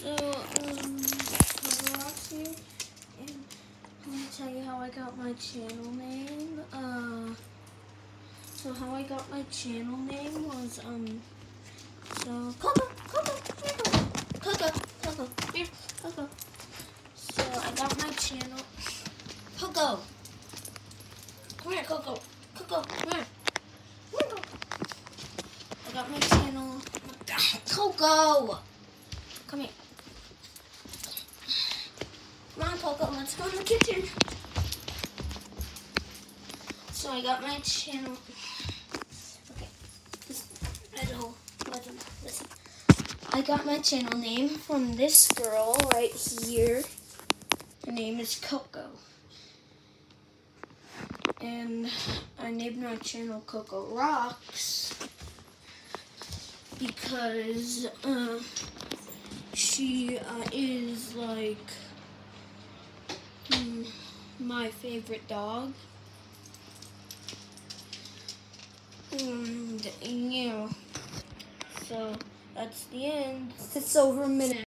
So, Roblox here, and I'm gonna tell you how I got my channel name. So how I got my channel name was, so, Coco, here, Coco. So I got my channel, Coco. Come here, Coco. Coco, come here. I got my channel, Coco. Come here. Come on, Coco, let's go in the kitchen. So I got my channel. Okay, listen. I got my channel name from this girl right here. Her name is Coco. And I named my channel Coco Rocks because she is like my favorite dog. And yeah, so that's the end. It's over a minute.